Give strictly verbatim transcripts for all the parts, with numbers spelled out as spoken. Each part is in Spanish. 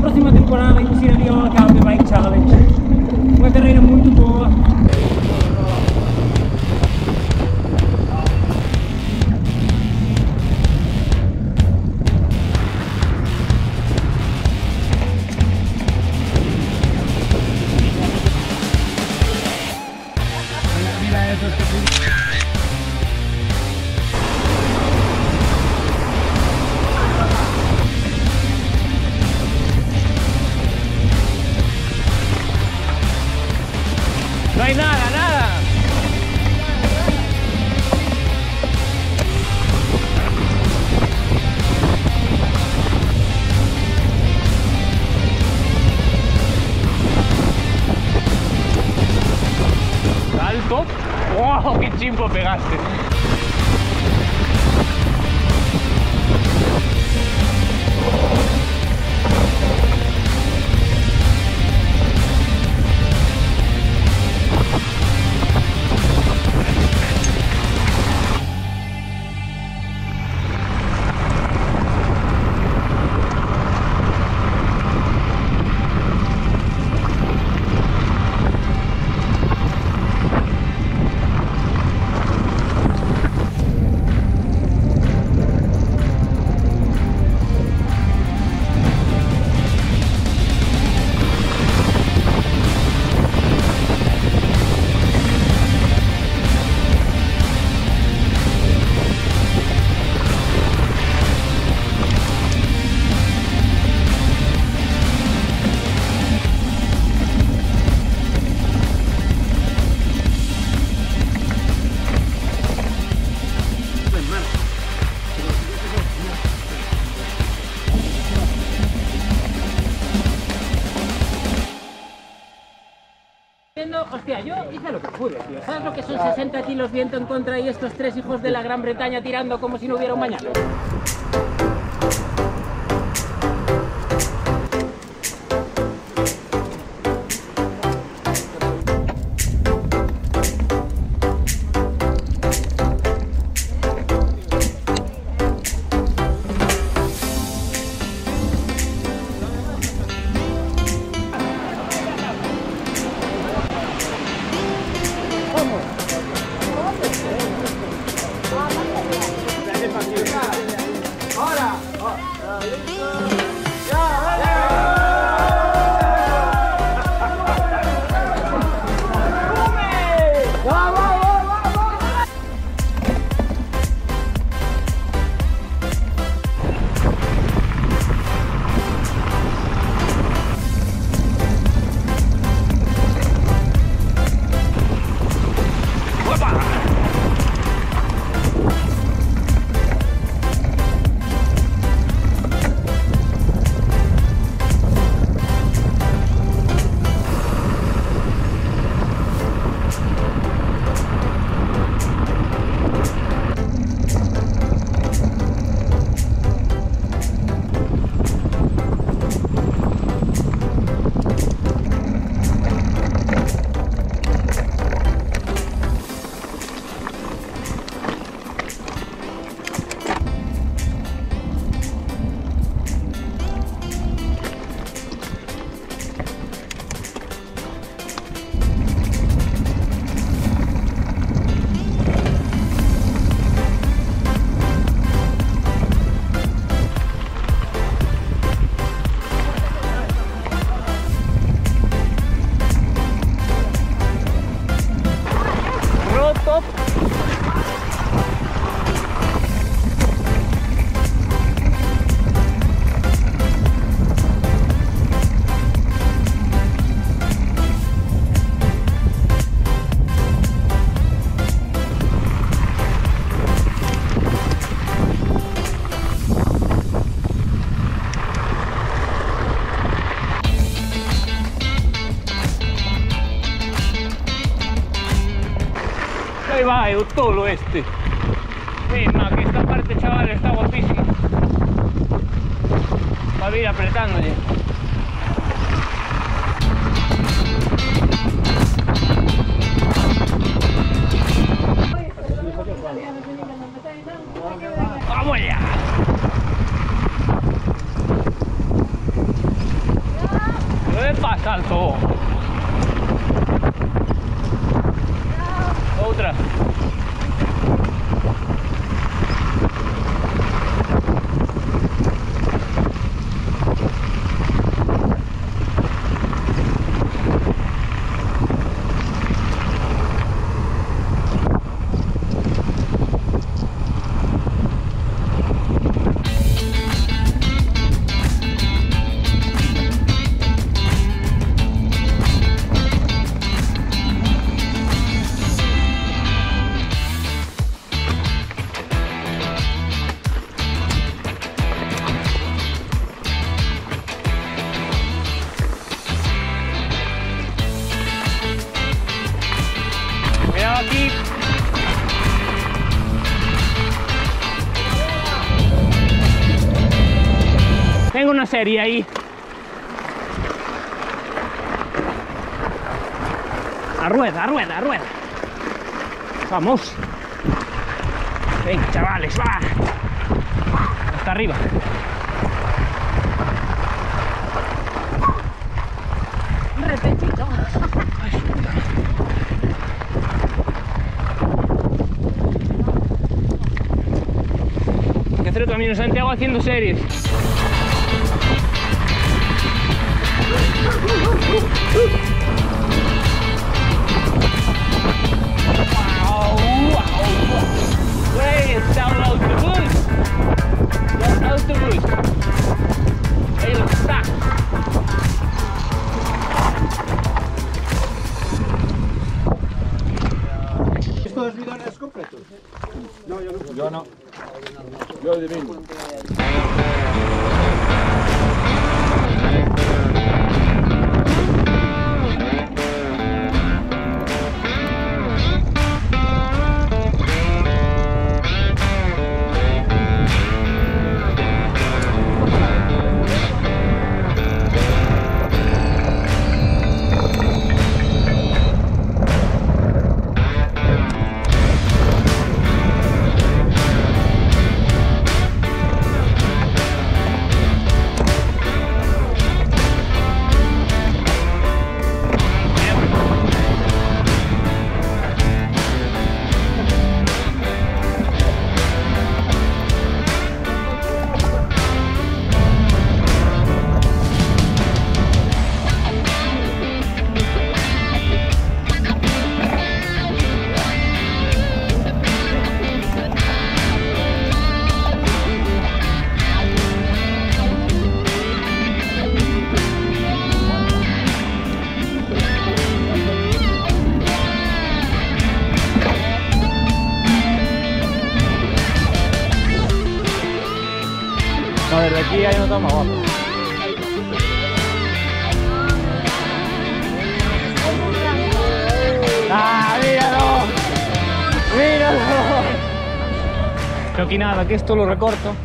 próxima temporada vai ser ali ao Algarve Bike Challenge. Uma carreira muito boa. No hay nada, nada. Salto. ¡Wow! ¡Qué chimpo pegaste! Hostia, yo hice lo que pude, tío. ¿Sabes lo que son sesenta kilos viento en contra y estos tres hijos de la Gran Bretaña tirando como si no hubiera un mañana? Ahí va el tolo este. Venga, que esta parte, chaval, está guapísima. Para ir apretándole. ¡Vamos ya! Salto. Otra. Aquí. Tengo una serie ahí. A rueda, a rueda, a rueda. Vamos. Venga, chavales, va. Hasta arriba. Un repechito. Hacer Camino de Santiago haciendo series. Wow, wow. Wey, está el autobús. El autobús. Ahí está. ¿Estos bidones completos? No, yo no. Yo no. Yo adivino. No, desde aquí hay una más guapa. ¡Ah, míralo! ¡Míralo! Pero aquí nada, que esto lo recorto.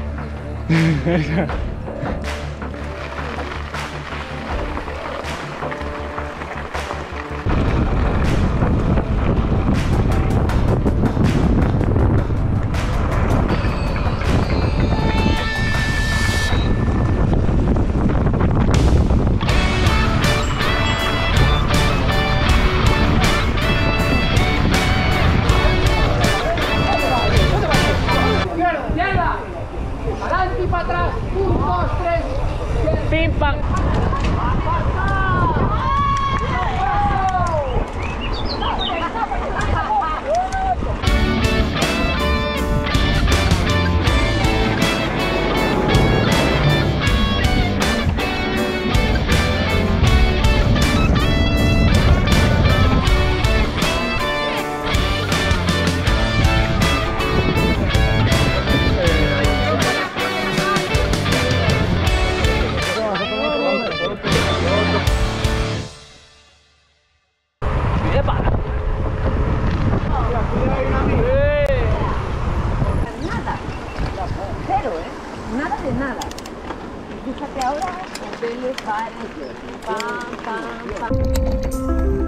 Adelante y para atrás. Un, dos, tres. ¡Pim, pam! Nada, cero, ¿eh? Nada de nada. Fíjate ahora, hoteles, bares, pam, pam, pam.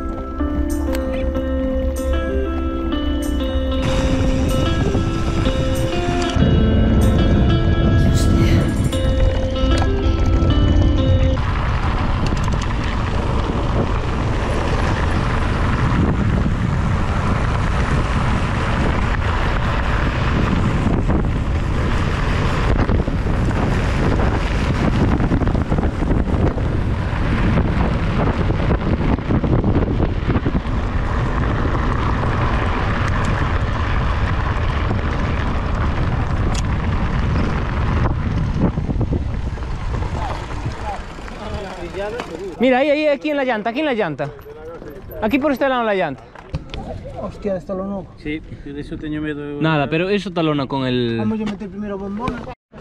Mira, ahí, ahí, aquí en la llanta, aquí en la llanta. Aquí por este lado en la llanta. Hostia, esto lo no. Sí, de eso tengo miedo. Nada, pero eso talona con el... Vamos a meter primero bombones.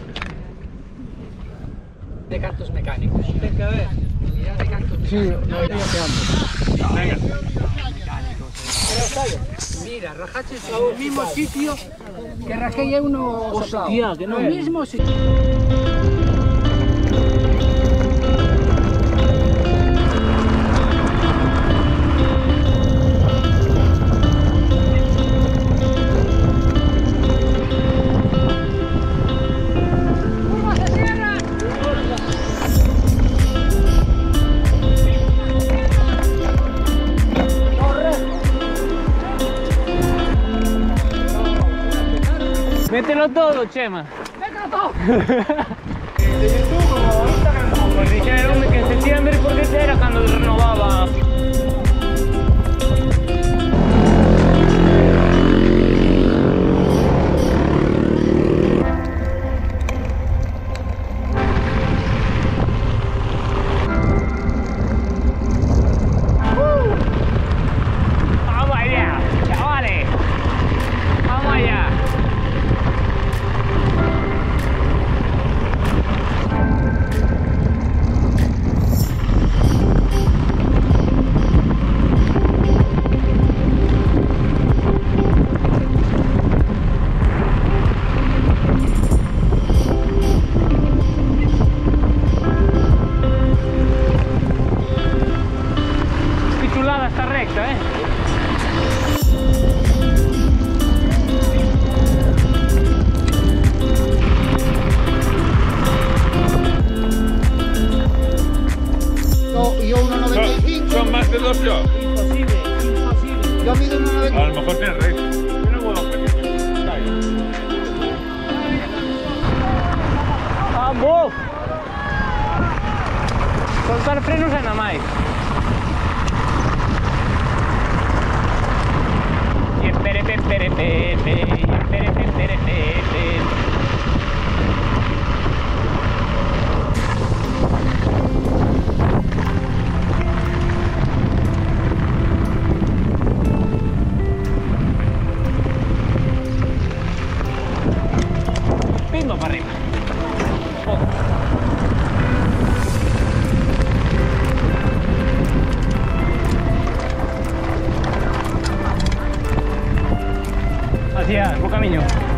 De cantos mecánicos. Venga, a ver. De cantos Sí, no, ya te amo. Venga. Mira, rajaches en el mismo sitio que rajé ya uno. Hostia, que no. Lo mismo sitio. Mételo todo, Chema. ¡Mételo todo! Pues dijeron que en septiembre porque era cuando renovaba. Vamos allá, chavales. Vamos allá. Esta recta, ¿eh? No, y yo uno noventa y cinco. Son más de dos yo. Imposible, imposible. Yo mido uno noventa y cinco. A lo mejor tiene rey. Tiene huevos pequeños. ¡Vamos! Soltar frenos e nada máis. Y espere, espere, espere, espere, espere, espere. Pimba para arriba. Poco. Hacia el camino.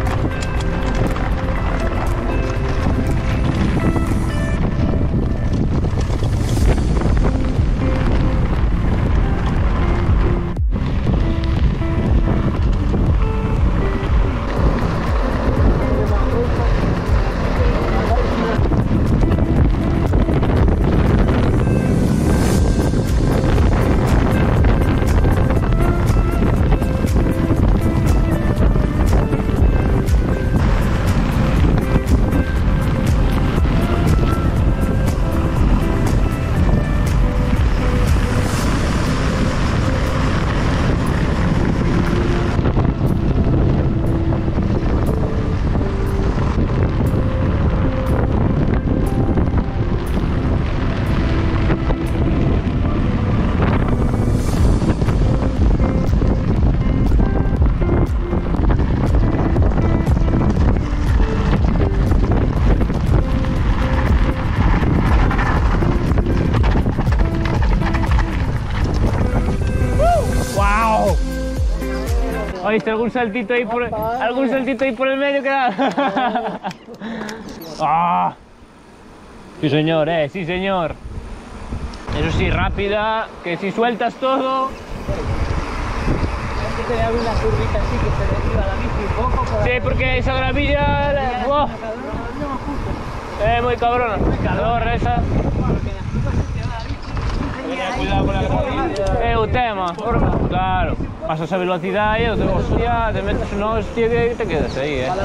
¿Oíste algún saltito ahí por algún saltito ahí por el medio que da? ¡Ah! Sí señor, eh, sí señor. Eso sí, rápida, que si sueltas todo. Que te abre una curvita así que se desviva la bici un poco. Por Sí, porque esa gravilla. La... ¡Wow! Eh, muy cabrona. Cadorra esa. Cuidado con la gravilla. É o tema, claro. Pasas a velocidade e te hostia, te metes unha hostia que te quedas aí, eh.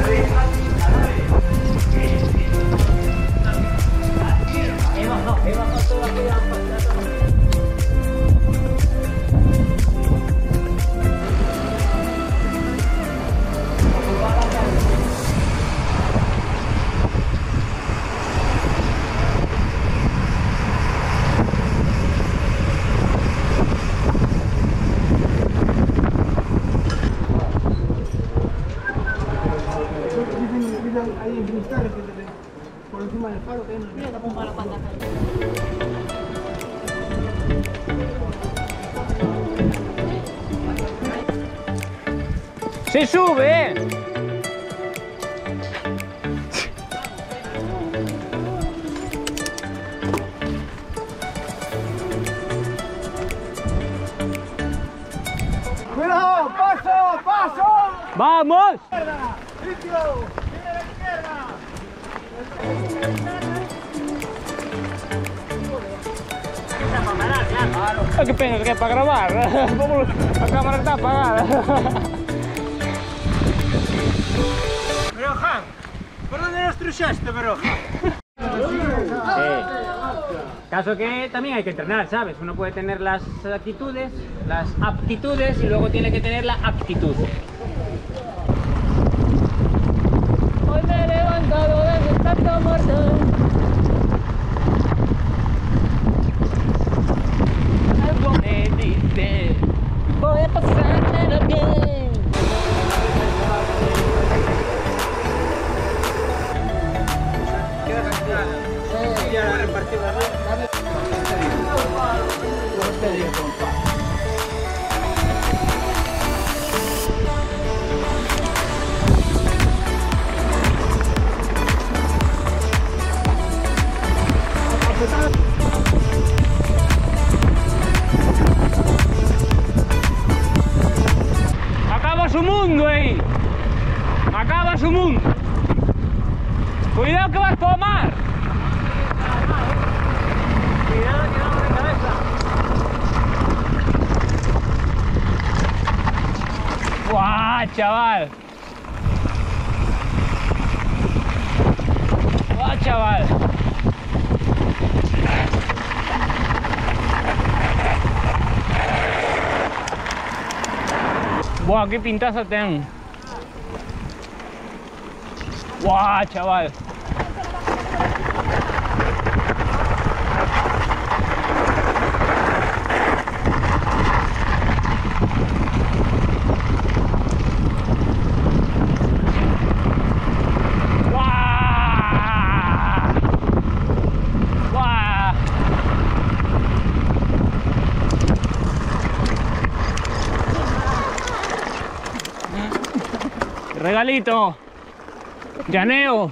Ahí va, no, ahí va. Ahí en cristales que te- por encima del faro que hay unos- Mira que pongo la pata. ¡Se sube! ¡Cuidado! ¡Paso! ¡Paso! ¡Vamos! ¡Sitio! ¡Sigue a la izquierda! Ah, ¿qué pena que es para grabar? La cámara está apagada. Berojan, ¿por dónde nos truchaste, Berojan? Caso que también hay que entrenar, ¿sabes? Uno puede tener las actitudes, las aptitudes y luego tiene que tener la actitud. Hoy me he levantado de mi santo muerto. Algo me dice, Voy a pasármelo bien. Ya repartido la acaba su mundo ahí. Acaba su mundo. Cuidado que vas por mar. Cuidado que vamos de cabeza. ¡Guau, chaval! ¡Guau, chaval! ¡Guau, qué pintaza tengo! ¡Guau, chaval! Regalito, llaneo.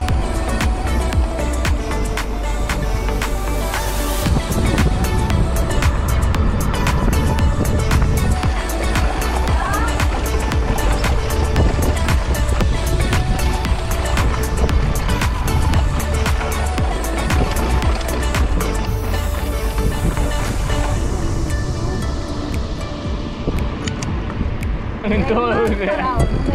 En todo, o sea.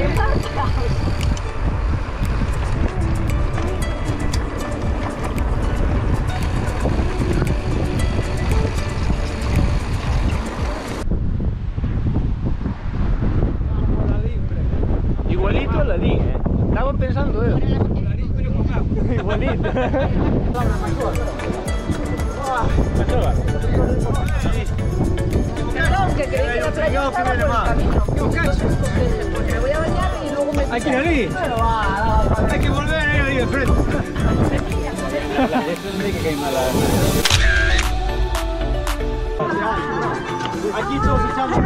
Igualito a la D, ¿eh? Estaba pensando eso. Igualito. Perdón, que creí que la playa estaba por el camino. Porque me voy a bañar y luego me... Aquí, ahí. Pero va, Hay que volver ahí, ahí de frente. Aquí todos echamos.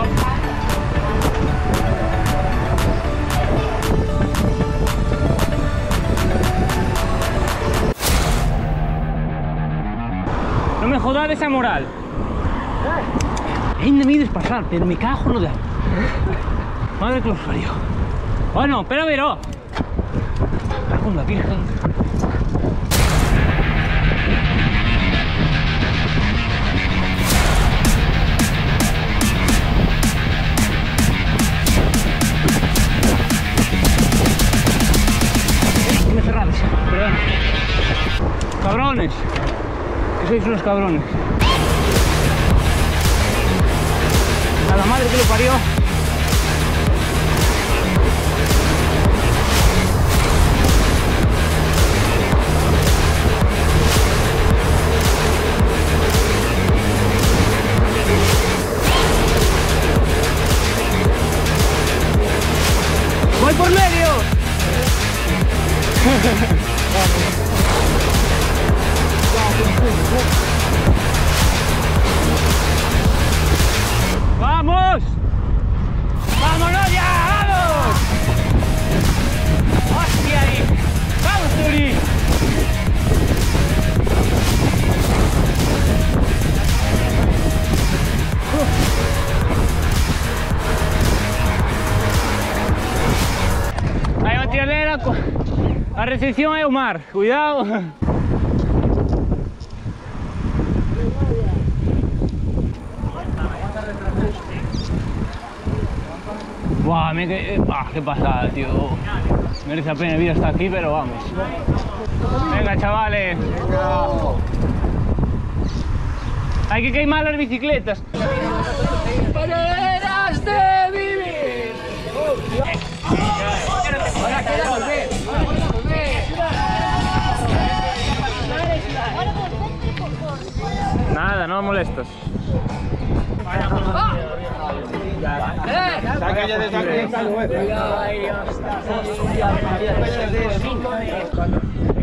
No me jodas de esa moral. Ainda me ides pasar, pero me cago no da. Madre que los parió. Bueno, espera, veró. Cago en la virgen. Me cerrades, perdón. Cabrones, que sois Sois unos cabrones. A la madre que lo parió. ¡Voy por medio! ¡Vamos! ¡Vámonos ya! ¡Vamos! ¡Hostia ahí! ¡Vamos, Turi! Aí vai tirarle a, a recepción é o mar, cuidado. Buah, me que... ah, qué pasada, tío. Merece la pena el vídeo hasta aquí, pero vamos. Venga, chavales. Hay que quemar las bicicletas. ¡Maneras de vivir! Ahora queda volver. Nada, no me molestas. Saca ya desde aquí.